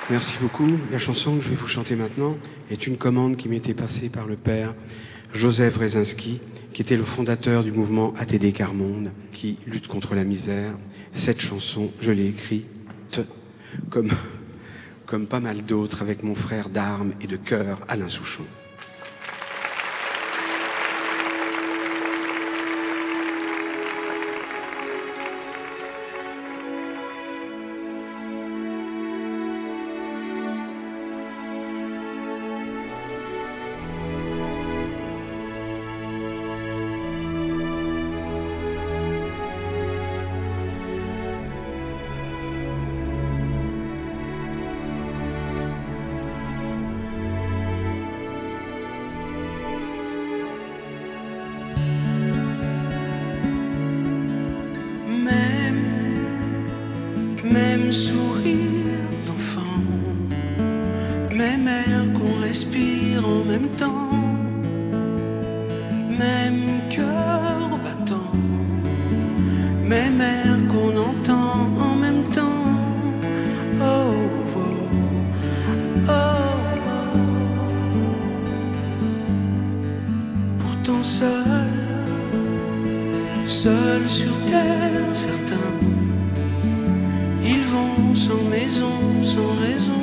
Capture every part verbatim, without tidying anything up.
Merci beaucoup. La chanson que je vais vous chanter maintenant est une commande qui m'était passée par le père Joseph Rezinski, qui était le fondateur du mouvement A T D Quart-Monde, qui lutte contre la misère. Cette chanson, je l'ai écrite comme, comme pas mal d'autres avec mon frère d'armes et de cœur, Alain Souchon. Même sourire d'enfant, même air qu'on respire en même temps, même cœur battant, même air qu'on entend en même temps. Oh, oh, oh, oh. Pourtant seul, seul sur terre, certains ils vont sans maison, sans raison,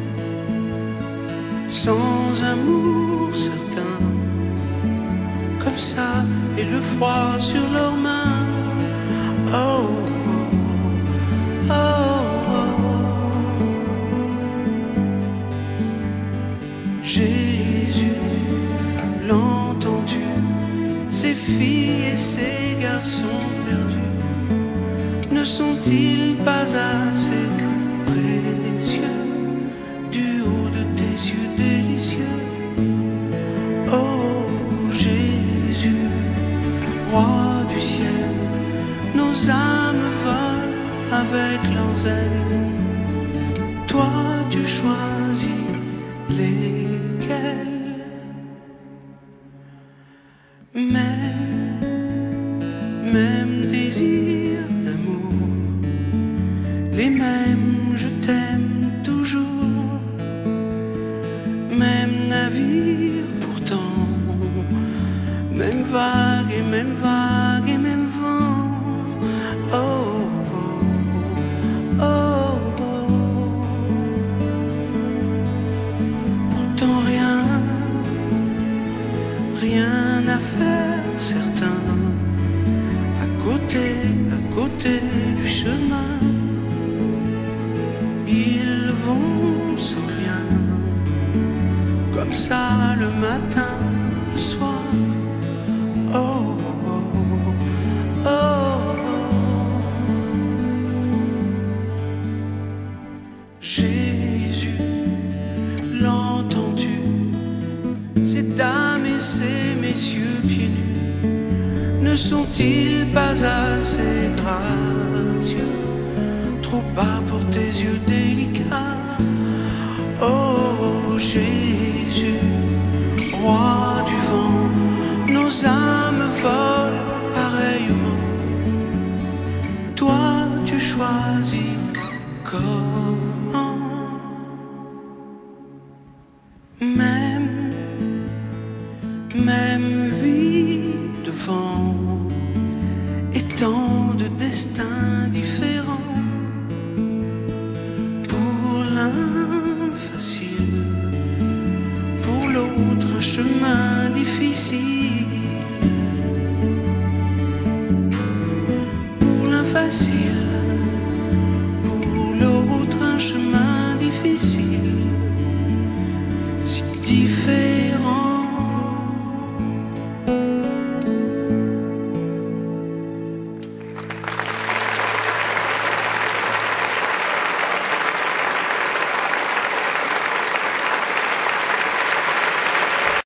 sans amour certain, comme ça, et le froid sur leurs mains. Oh, oh, oh, oh. Jésus, l'entends-tu, ces filles et ces garçons perdus, ne sont-ils pas assez précieux du haut de tes yeux délicieux? Oh Jésus, roi du ciel, nos âmes volent avec leurs ailes. Toi tu choisis lesquelles. Même, même désir d'amour, les mêmes je t'aime toujours, même navire pourtant, même vague et même vague et même vent. Oh, oh, oh, oh. Pourtant rien, rien à faire certain, à côté, à côté du chemin. Ils vont sans rien, comme ça le matin, le soir. Oh, oh, oh, oh. Jésus, l'entends-tu, ces dames et ces messieurs pieds nus, ne sont-ils pas assez gracieux, trop bas pour tes yeux délicats? Oh Jésus, roi du vent, nos âmes volent pareillement. Toi tu choisis comment? Même, même vie devant, et tant de destins différents. Pour l'un facile, pour l'autre un chemin difficile. Pour l'un facile, pour l'autre un chemin difficile. Si différent